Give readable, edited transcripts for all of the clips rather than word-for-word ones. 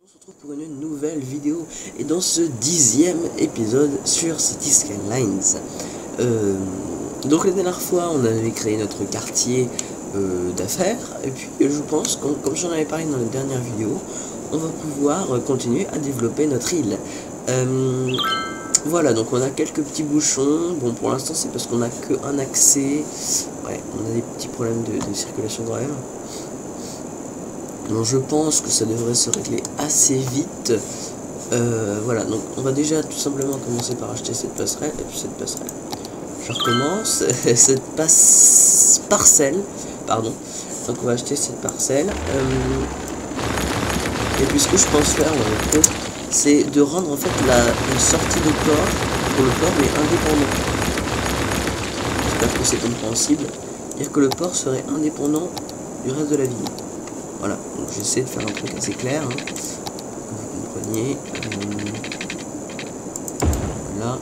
se retrouve pour une nouvelle vidéo et dans ce 10e épisode sur Cities Skylines. Donc la dernière fois on avait créé notre quartier d'affaires et puis je pense que comme j'en avais parlé dans la dernière vidéo, on va pouvoir continuer à développer notre île. Voilà, donc on a quelques petits bouchons. Bon, pour l'instant c'est parce qu'on n'a qu'un accès. Ouais, on a des petits problèmes de circulation quand même. Donc je pense que ça devrait se régler assez vite. Voilà, donc on va déjà tout simplement commencer par acheter cette passerelle. Et puis cette passerelle, je recommence. Cette parcelle, pardon. Donc on va acheter cette parcelle. Et puis ce que je pense faire en fait, c'est de rendre en fait une sortie de port pour le port mais indépendant. J'espère que c'est compréhensible. Dire que le port serait indépendant du reste de la ville. Voilà, donc j'essaie de faire un truc assez clair, hein, pour que vous compreniez. Voilà.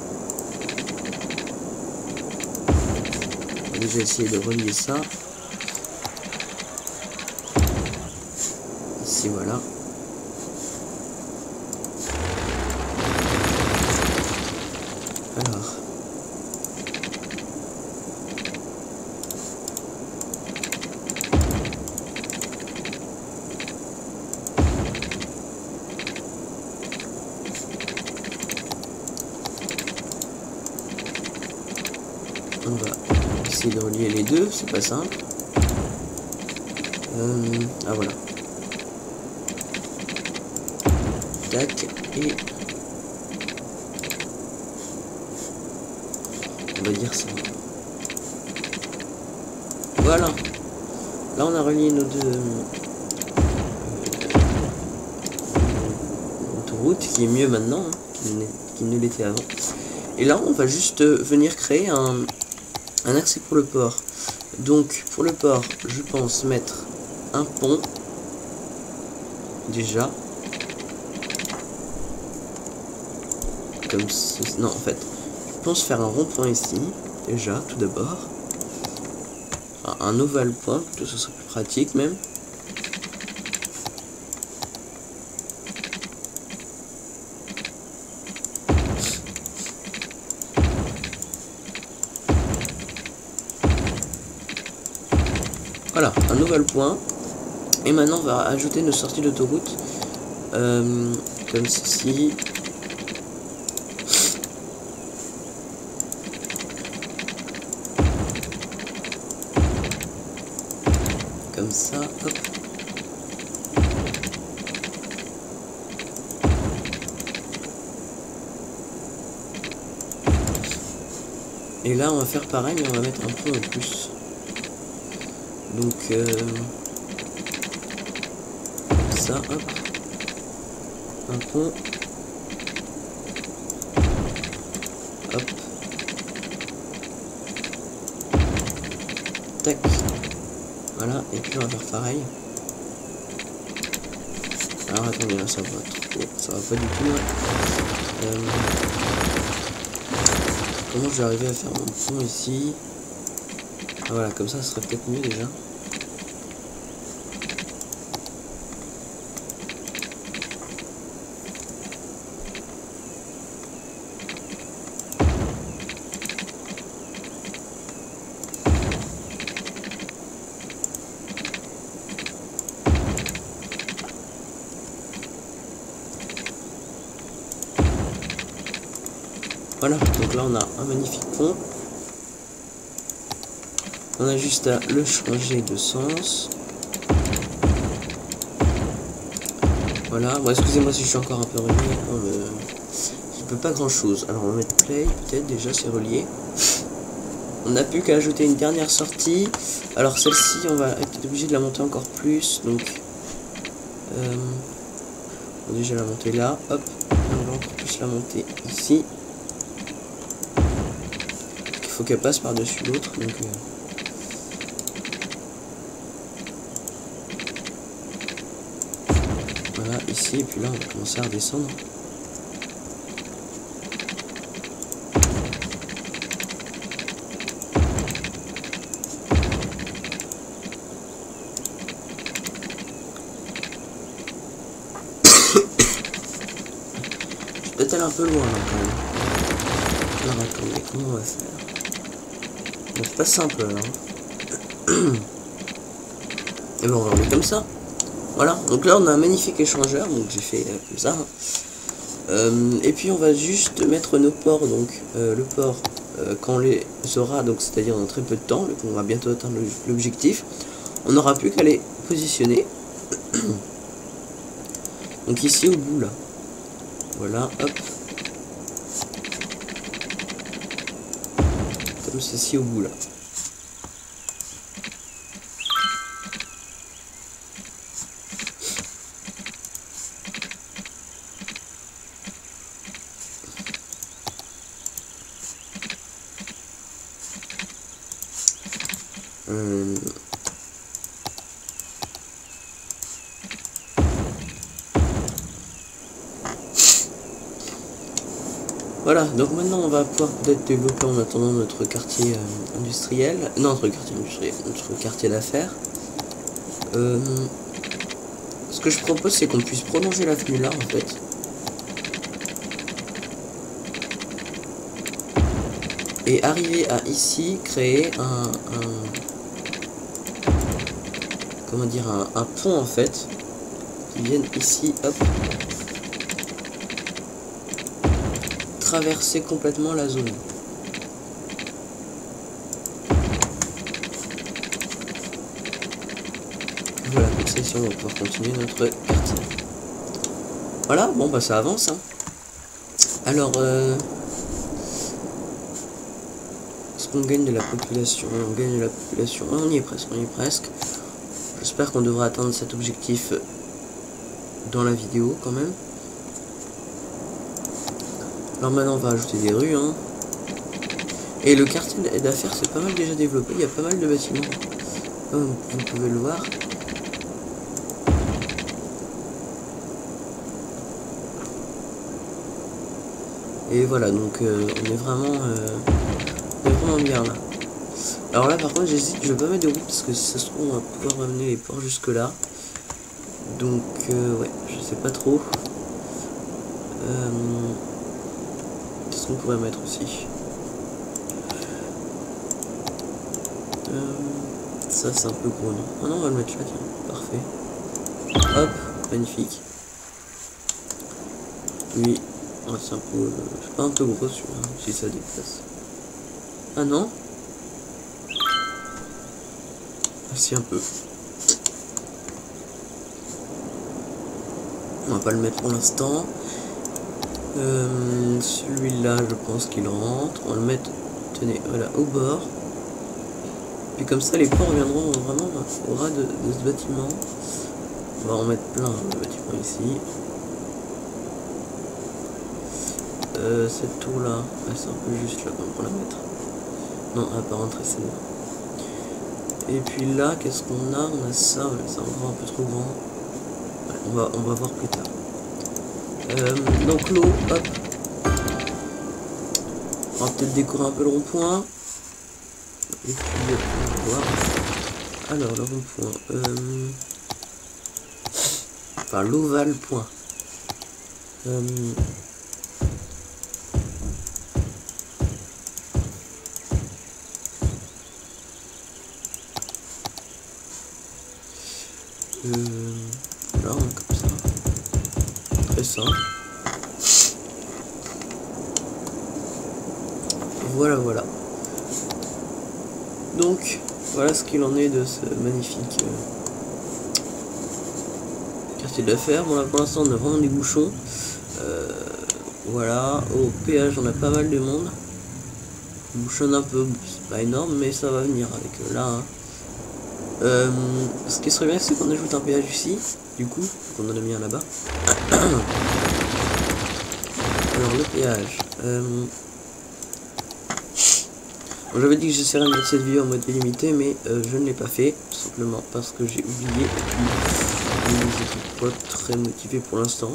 On va déjà essayer de relier ça. Ici, voilà. Alors. On va essayer de relier les deux, c'est pas simple. Ah voilà. Tac, et on va dire ça. Voilà. Là on a relié nos deux autoroutes, qui est mieux maintenant hein, qu'il ne l'était avant. Et là on va juste venir créer un accès pour le port. Donc pour le port, je pense mettre un pont déjà. Comme si... Non, en fait, je pense faire un rond-point ici, déjà, tout d'abord. Enfin, un ovale point, plutôt, ce serait plus pratique même. Voilà, un ovale point. Et maintenant, on va ajouter nos sorties d'autoroute. Comme ceci. Comme ça, hop. Et là, on va faire pareil, mais on va mettre un pont en plus. Donc, ça, hop. Un pont. Hop. Tac. Voilà, et puis on va faire pareil. Alors attendez, là ça va trop, ça va pas du tout là. Comment je vais arriver à faire mon pont ici? Ah, voilà, comme ça ce serait peut-être mieux déjà. Voilà, donc là on a un magnifique pont. On a juste à le changer de sens. Voilà, bon excusez-moi si je suis encore un peu relié, je peux pas grand chose. Alors on va mettre play, peut-être déjà c'est relié. On n'a plus qu'à ajouter une dernière sortie. Alors celle-ci on va être obligé de la monter encore plus, donc on va déjà la monter là, hop, on va encore plus la monter ici. Il faut qu'elle passe par-dessus l'autre, donc voilà, ici, et puis là on va commencer à redescendre. peut-être aller un peu loin là quand même. Alors attendez, comment on va faire? Bon, c'est pas simple là. Et ben on va remettre comme ça. Voilà, donc là on a un magnifique échangeur, donc j'ai fait comme ça. Et puis on va juste mettre nos ports, donc le port quand on les aura, donc c'est-à-dire dans très peu de temps, on va bientôt atteindre l'objectif, on n'aura plus qu'à les positionner. Donc ici au bout là, voilà, hop, comme ceci au bout là. Voilà, donc maintenant on va pouvoir peut-être développer en attendant notre quartier industriel, non notre quartier industriel, notre quartier d'affaires. Ce que je propose c'est qu'on puisse prolonger l'avenue là en fait. Et arriver à ici créer comment dire, un pont en fait, qui vienne ici, hop, traverser complètement la zone. Voilà, comme ça ici on va pouvoir continuer notre quartier. Voilà, bon bah ça avance hein. Alors est-ce qu'on gagne de la population? On gagne de la population, ah, on y est presque, on y est presque. J'espère qu'on devra atteindre cet objectif dans la vidéo quand même. Alors maintenant on va ajouter des rues hein. Et le quartier d'affaires c'est pas mal déjà développé, il y a pas mal de bâtiments comme vous pouvez le voir. Et voilà, donc on est vraiment bien là. Alors là par contre j'hésite, je vais pas mettre de route parce que si ça se trouve on va pouvoir ramener les ports jusque là. Donc ouais, je sais pas trop. Qu'est-ce qu'on pourrait mettre aussi? Ça c'est un peu gros non? Ah non on va le mettre là, tiens, parfait. Hop, magnifique. Oui, oh, c'est un peu... c'est pas un peu gros celui-là, si ça dépasse. Ah non? Ah si un peu. On va pas le mettre pour l'instant. Celui-là je pense qu'il rentre. On va le mettre, tenez, voilà, au bord. Puis comme ça les ports viendront vraiment au ras de ce bâtiment. On va en mettre plein de bâtiments ici. Cette tour là, c'est un peu juste là pour la mettre. Non, elle va pas rentrer, c'est bon. Et puis là, qu'est-ce qu'on a? On a ça, mais c'est encore un peu trop grand. Ouais, on va voir plus tard. Donc l'eau, hop. On va peut-être décorer un peu le rond-point. Et puis on va voir. Alors le rond-point. Enfin l'ovale point. Là on est comme ça. Très simple. Voilà, voilà. Donc, voilà ce qu'il en est de ce magnifique quartier d'affaires. Bon là pour l'instant on a vraiment des bouchons. Voilà, au péage on a pas mal de monde. Bouchonne un peu, c'est pas énorme mais ça va venir avec là. Hein. Ce qui serait bien c'est qu'on ajoute un péage ici, du coup, qu'on en a mis un là-bas. Alors le péage. J'avais dit que j'essaierais de mettre cette vidéo en mode illimité, mais je ne l'ai pas fait, tout simplement parce que j'ai oublié et puis je n'étais pas très motivé pour l'instant.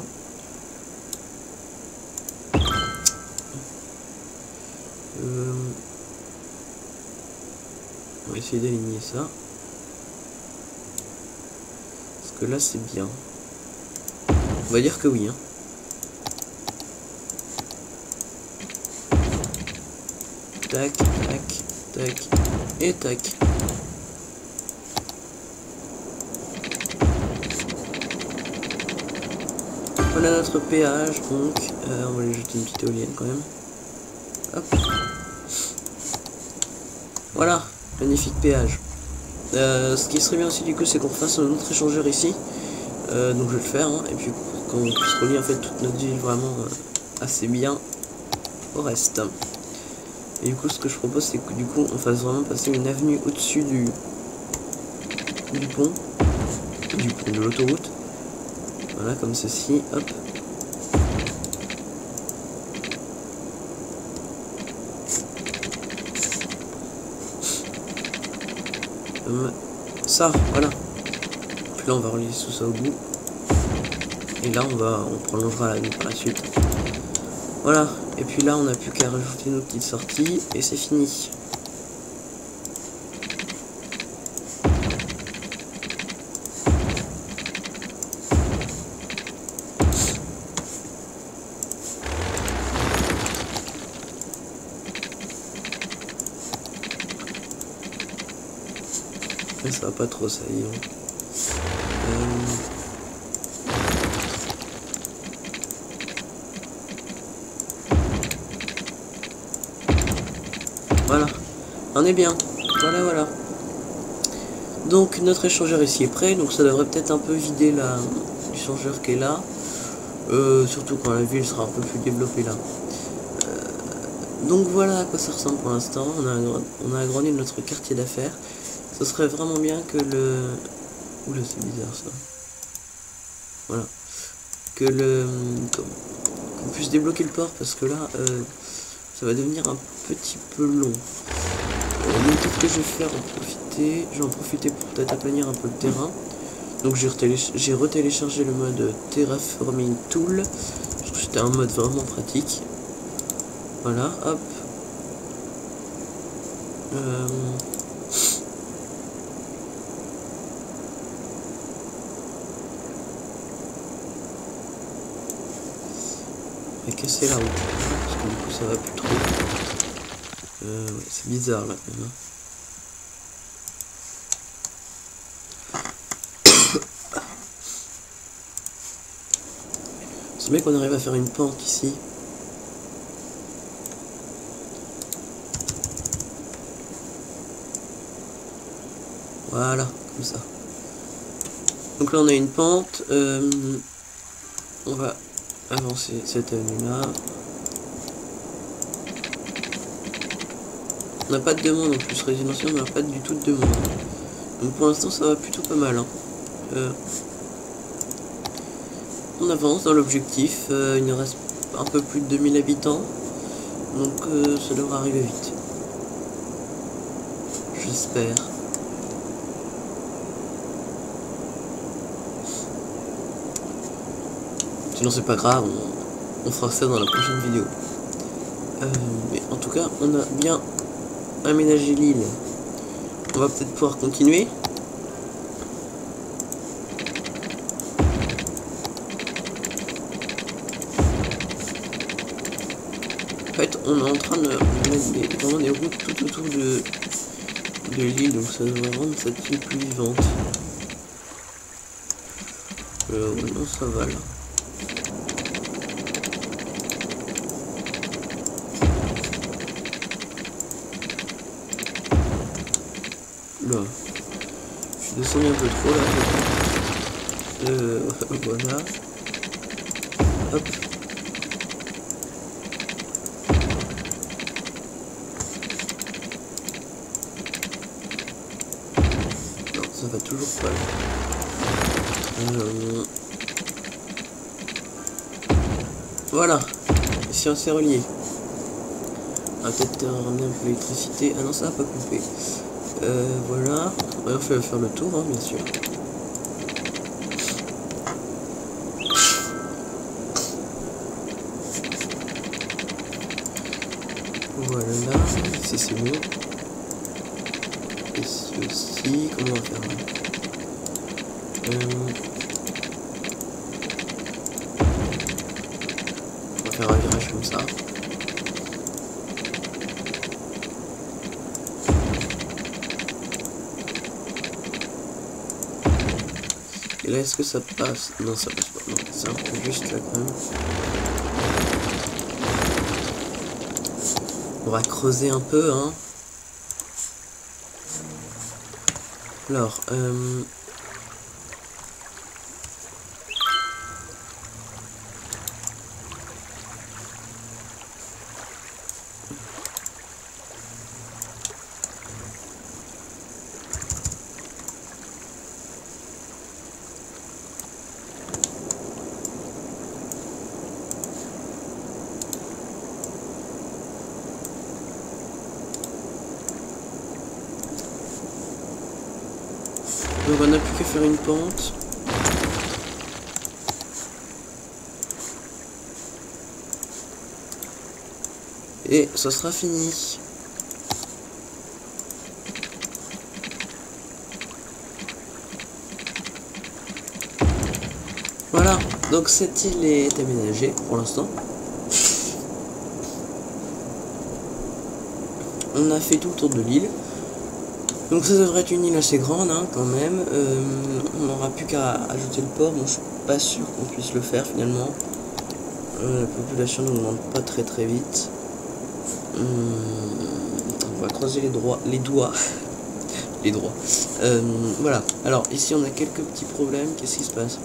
On va essayer d'aligner ça. Parce que là c'est bien. On va dire que oui. Hein. tac, tac, tac, et tac. Voilà notre péage, donc on va aller jeter une petite éolienne quand même. Hop. Voilà, magnifique péage. Ce qui serait bien aussi du coup, c'est qu'on fasse un autre échangeur ici. Donc je vais le faire, hein, et puis qu'on puisse relier en fait toute notre ville vraiment assez bien au reste. Et du coup, ce que je propose, c'est que du coup, on fasse vraiment passer une avenue au-dessus du pont, de l'autoroute. Voilà, comme ceci, hop. Ça, voilà. Puis là, on va relier tout ça au bout. Et là, on prolongera la nuit par la suite. Voilà. Et puis là, on n'a plus qu'à rajouter nos petites sorties. Et c'est fini. Mais ça va pas trop, ça y est. Voilà, on est bien. Voilà, voilà. Donc notre échangeur ici est prêt, donc ça devrait peut-être un peu vider l'échangeur qui est là. Surtout quand la ville sera un peu plus développée là. Donc voilà à quoi ça ressemble pour l'instant. On a agrandi notre quartier d'affaires. Ce serait vraiment bien que le... Oula, c'est bizarre ça. Voilà. Qu'on puisse débloquer le port, parce que là, ça va devenir un petit peu long. Donc qu'est-ce que je vais faire je vais en profiter pour peut-être aplanir un peu le terrain. Donc j'ai retéléchargé le mode Terraforming Tool, parce que c'était un mode vraiment pratique. Voilà, hop. On va casser la route, parce que du coup ça va plus trop. Ouais, c'est bizarre là quand même. Ce mec, on arrive à faire une pente ici. Voilà, comme ça. Donc là on a une pente. On va avancer cette avenue là. On n'a pas de demande en plus résidentiel, on n'a pas du tout de demande. Donc pour l'instant ça va plutôt pas mal. Hein. On avance dans l'objectif. Il nous reste un peu plus de 2000 habitants. Donc ça devrait arriver vite. J'espère. Sinon c'est pas grave, on fera ça dans la prochaine vidéo. Mais en tout cas, on a bien aménagé l'île. On va peut-être pouvoir continuer. En fait, on est en train de mettre vraiment des routes tout autour de l'île, donc ça devrait rendre cette île plus vivante. Non, ça va là. Là, je suis descendu un peu trop là. Voilà. Hop. Non, ça va toujours pas. Voilà. Ici on s'est relié. On va peut-être ramener un peu l'électricité. Ah non, ça va pas couper. Voilà. On va faire le tour, hein, bien sûr. Voilà, ici c'est bon. Et ceci, comment on va faire là? On va faire un virage comme ça. Et là, est-ce que ça passe? Non, ça passe pas. Non, c'est un peu juste là quand même. On va creuser un peu, hein. Alors, donc on n'a plus qu'à faire une pente. Et ça sera fini. Voilà, donc cette île est aménagée pour l'instant. On a fait tout le tour de l'île. Donc ça devrait être une île assez grande, hein, quand même. On n'aura plus qu'à ajouter le port. Bon, je suis pas sûr qu'on puisse le faire finalement. La population n'augmente pas très vite. On va croiser les doigts. Les droits. Voilà. Alors ici on a quelques petits problèmes. Qu'est-ce qui se passe?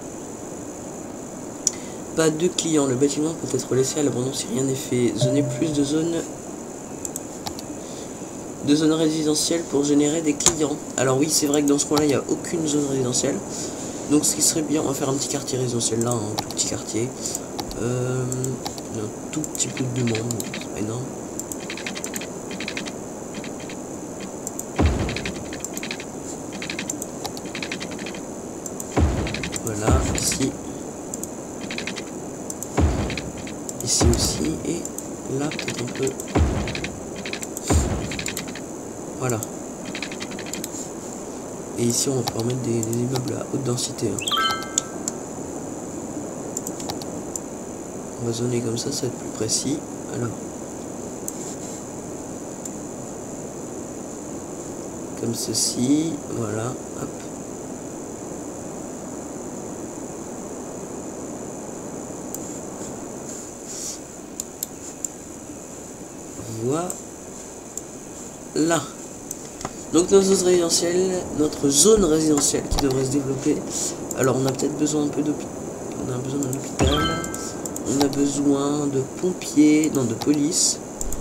Pas de clients. Le bâtiment peut être laissé à l'abandon si rien n'est fait. Zoner plus de zones résidentielles pour générer des clients. Alors oui, c'est vrai que dans ce coin-là, il n'y a aucune zone résidentielle. Donc ce qui serait bien, on va faire un petit quartier résidentiel là, un tout petit quartier. Un tout petit peu de demande, c'est pas énorme. Voilà, ici. Ici aussi, et là peut-être un peu. Voilà. Et ici on va pouvoir mettre des immeubles à haute densité. Hein. On va zoner comme ça va être plus précis. Alors. Comme ceci. Voilà. Hop. Voilà. Donc notre zone résidentielle qui devrait se développer. Alors on a peut-être besoin un peu d'hôpital. On a besoin d'un hôpital. On a besoin de pompiers. Non, de police.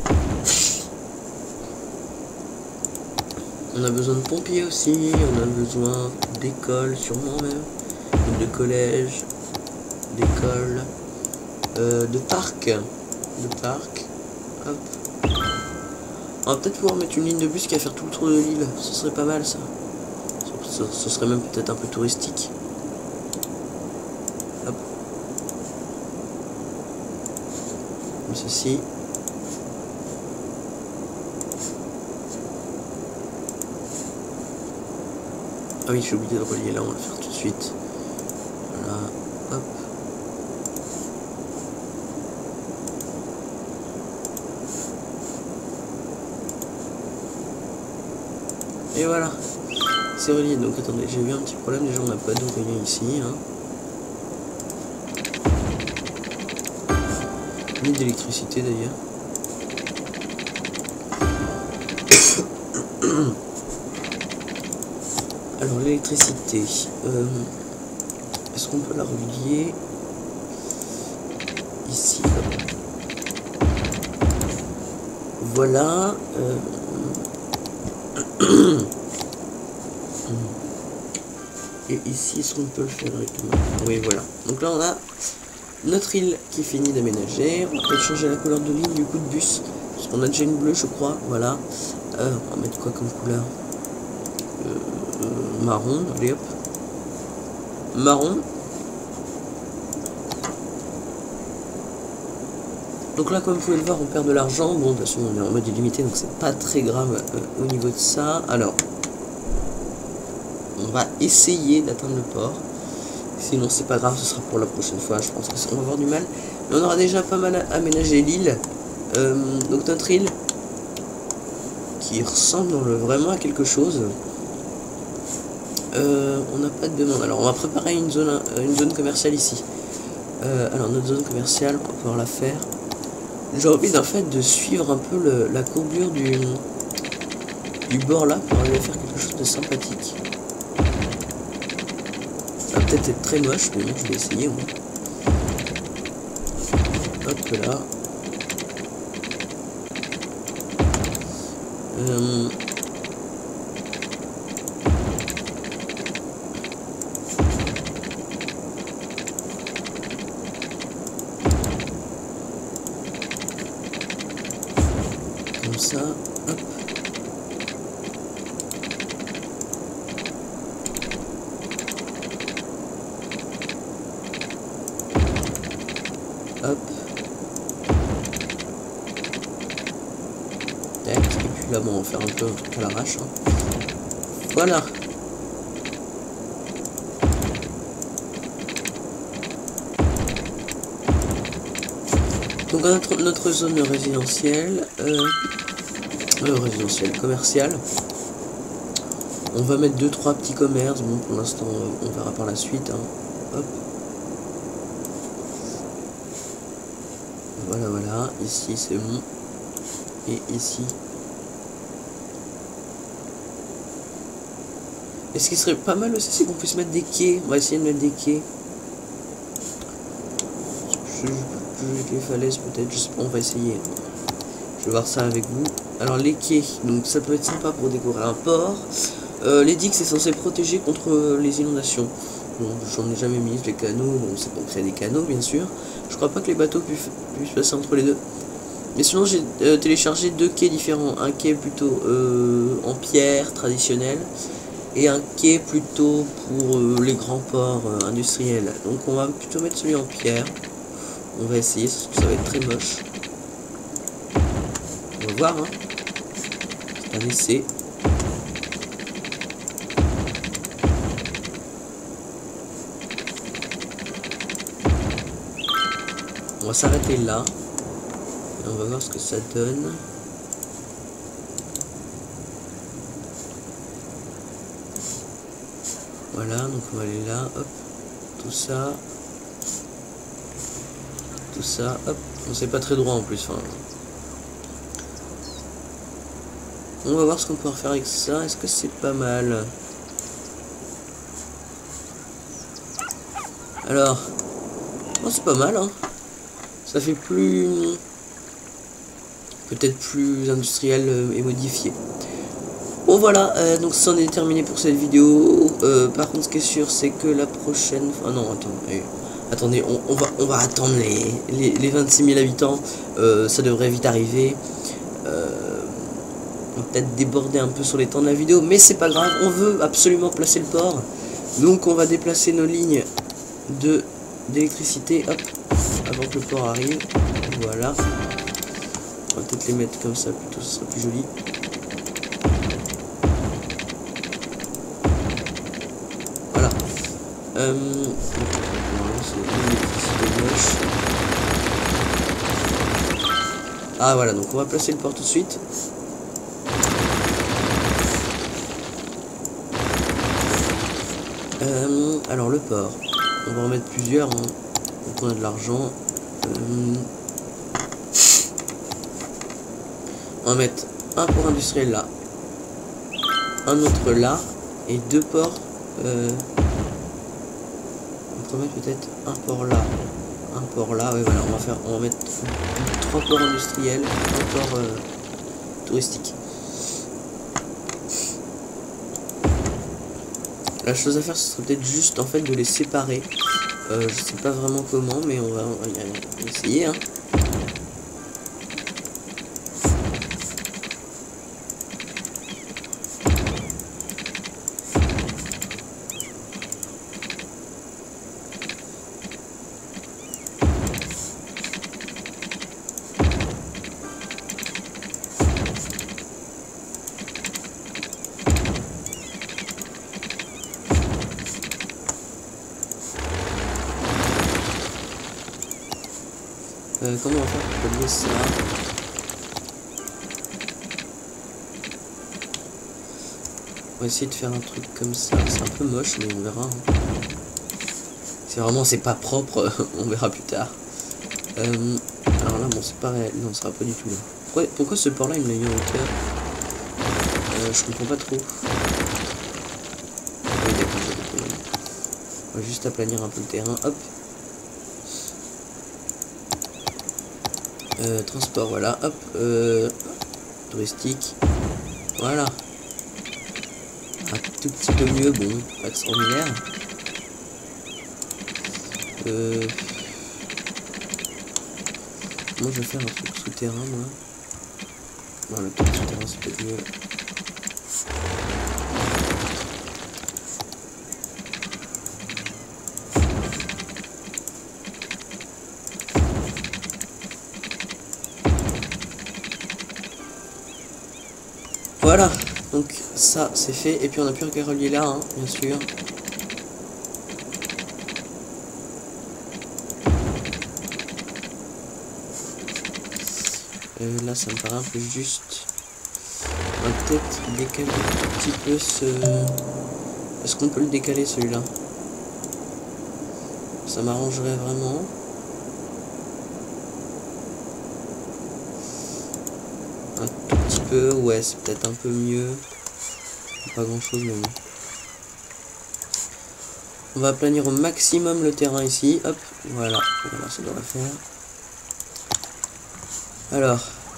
On a besoin de pompiers aussi. On a besoin d'écoles sûrement même. De collèges. D'écoles. De parcs. Hop. On va peut-être pouvoir mettre une ligne de bus qui va faire tout le tour de l'île. Ce serait pas mal ça. Ce serait même peut-être un peu touristique. Hop. Comme ceci. Ah oui, j'ai oublié de relier là, on va le faire tout de suite. Voilà. Hop. Et voilà, c'est relié. Donc attendez, j'ai vu un petit problème, déjà on n'a pas d'eau rien ici. Hein. Ni d'électricité d'ailleurs. Alors l'électricité, est-ce qu'on peut la relier ici? Voilà. Et ici, est-ce qu'on peut le faire directement? Oui, voilà. Donc là, on a notre île qui finit d'aménager. On va peut-être changer la couleur de ligne du coup de bus. Parce qu'on a déjà une bleue, je crois. Voilà. On va mettre quoi comme couleur? Marron. Allez hop. Marron. Donc là, comme vous pouvez le voir, on perd de l'argent. Bon, de toute façon, on est en mode illimité, donc c'est pas très grave au niveau de ça. Alors, on va essayer d'atteindre le port. Sinon, c'est pas grave, ce sera pour la prochaine fois. Je pense qu'on va avoir du mal. Mais on aura déjà pas mal aménagé l'île. Donc notre île, qui ressemble vraiment à quelque chose. On n'a pas de demande. Alors on va préparer une zone commerciale ici. Alors notre zone commerciale, on va pouvoir la faire. J'ai envie en fait de suivre un peu la courbure du bord là pour aller faire quelque chose de sympathique. Ça va peut-être être très moche, mais bon, je vais essayer au moins. Hop là. Comme ça, hop. Hop. Tac. Et puis là, bon, on va faire un peu un truc à l'arrache. Hein. Voilà. Donc notre zone résidentielle, commerciale. On va mettre 2-3 petits commerces. Bon, pour l'instant, on verra par la suite. Hein. Hop. Voilà, voilà. Ici, c'est bon. Et ici. Et ce qui serait pas mal aussi, c'est qu'on puisse mettre des quais. On va essayer de mettre des quais. Avec les falaises, peut-être. Je sais pas, on va essayer. Je vais voir ça avec vous. Alors, les quais. Donc, ça peut être sympa pour décorer un port. Les digues, c'est censé protéger contre les inondations. Bon, j'en ai jamais mis. Les canaux, bon, c'est pour créer des canaux, bien sûr. Je crois pas que les bateaux puissent passer entre les deux. Mais sinon, j'ai téléchargé 2 quais différents. Un quai plutôt en pierre traditionnelle et un quai plutôt pour les grands ports industriels. Donc, on va plutôt mettre celui en pierre. On va essayer, parce que ça va être très moche. On va voir, hein. C'est un essai. On va s'arrêter là. Et on va voir ce que ça donne. Voilà, donc on va aller là, hop. Tout ça. Tout ça, hop. On sait pas très droit en plus. Enfin, on va voir ce qu'on peut faire avec ça. Est-ce que c'est pas mal? Alors, oh, c'est pas mal, hein. Ça fait plus... peut-être plus industriel et modifié. Bon voilà, donc c'en est terminé pour cette vidéo. Par contre, ce qui est sûr, c'est que la prochaine... Ah non, attendez, on va attendre les 26 000 habitants. Ça devrait vite arriver. On va peut-être déborder un peu sur les temps de la vidéo, mais c'est pas grave, on veut absolument placer le port. Donc on va déplacer nos lignes d'électricité, hop, avant que le port arrive. Voilà. On va peut-être les mettre comme ça, plutôt, ce sera plus joli. Voilà. Ah voilà, donc on va placer le port tout de suite. Alors le port, on va en mettre plusieurs, hein. Donc on a de l'argent. On va mettre un port industriel là, un autre là, et 2 ports. On peut mettre peut-être un port là, un port là. Ouais, voilà, on va mettre 3 ports industriels, un port touristique. La chose à faire, ce serait peut-être juste en fait de les séparer. Je sais pas vraiment comment, mais on va y essayer, hein. Comment on va faire pour relier ça? va essayer de faire un truc comme ça. C'est un peu moche, mais on verra. Hein. Si vraiment c'est pas propre, on verra plus tard. Alors là, bon, c'est pareil. Non, ça va pas du tout là. Pourquoi ce port là il me l'a mis en hauteur? Je comprends pas trop. Oui, d'accord. On va juste aplanir un peu le terrain. Hop. Transport, voilà. Hop. Touristique. Voilà. Un tout petit peu mieux, bon, pas extraordinaire. Moi je vais faire un truc souterrain, moi. Non, le truc souterrain c'est peut-être mieux. Voilà, donc ça c'est fait, et puis on a plus qu'à relier là, hein, bien sûr. Là ça me paraît un peu juste. On va peut-être décaler un petit peu ce... Est-ce qu'on peut le décaler celui-là? Ça m'arrangerait vraiment. Un tout petit peu, ouais, c'est peut-être un peu mieux. Pas grand chose, mais bon. On va aplanir au maximum le terrain ici. Hop, voilà, voilà, ça devrait faire. Alors.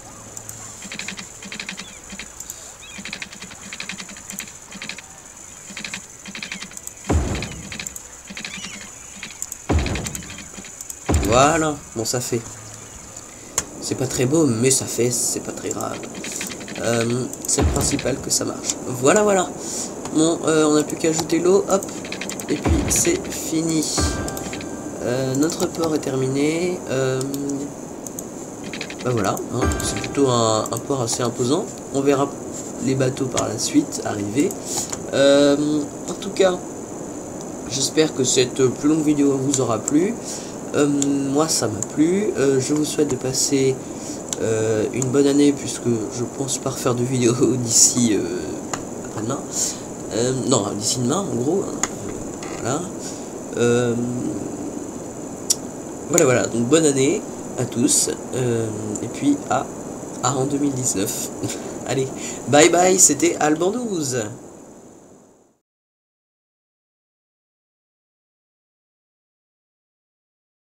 Voilà, bon ça fait. C'est pas très beau, mais ça fait, c'est pas très grave. C'est le principal que ça marche. Voilà, voilà. Bon, on n'a plus qu'à ajouter l'eau, hop. Et puis c'est fini. Notre port est terminé. Bah voilà, hein, c'est plutôt un port assez imposant. On verra les bateaux par la suite arriver. En tout cas, j'espère que cette plus longue vidéo vous aura plu. Moi ça m'a plu. Je vous souhaite de passer une bonne année, puisque je pense pas refaire de vidéo d'ici après-demain. Non, d'ici demain en gros. Voilà. Voilà, donc bonne année à tous, et puis à en 2019. Allez, bye bye, c'était Alban 12.